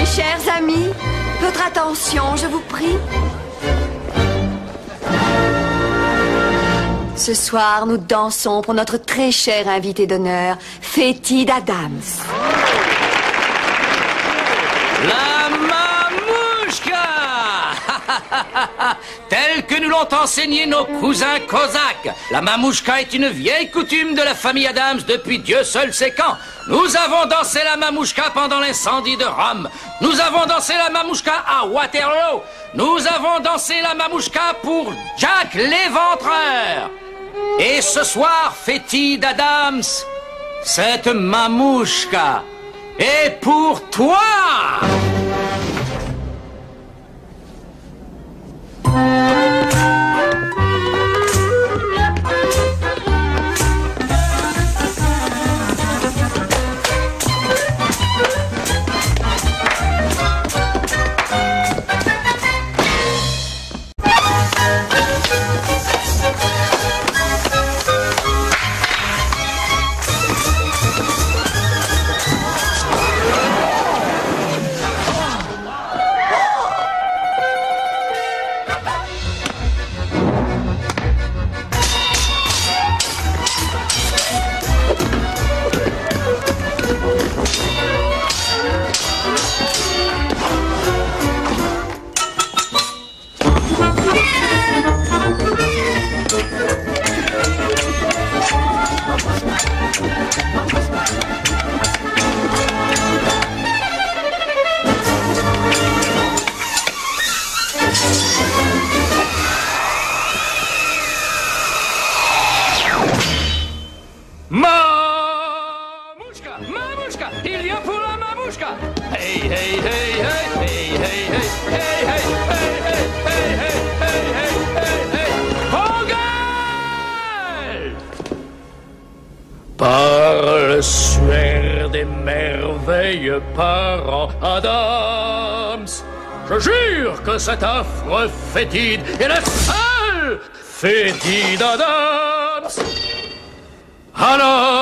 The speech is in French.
Mes chers amis, votre attention, je vous prie. Ce soir, nous dansons pour notre très cher invité d'honneur, Fétide Adams. La mamouchka Telle que nous l'ont enseigné nos cousins cosaques. La mamouchka est une vieille coutume de la famille Adams depuis Dieu seul sait quand. Nous avons dansé la mamouchka pendant l'incendie de Rome. Nous avons dansé la mamouchka à Waterloo. Nous avons dansé la mamouchka pour Jack l'Éventreur. Et ce soir, Fétide Adams, cette mamouchka est pour toi! Mamouchka, mamouchka, il vient pour la mamouchka. Hey, hey, hey, hey, hey, hey, hey, hey, hey, hey, hey, hey, hey, hey, hey, hey, hey. Par le suaire des merveilleux parents Adams, je jure que cet affreux Fétide est le seul Fétide Adams. Alors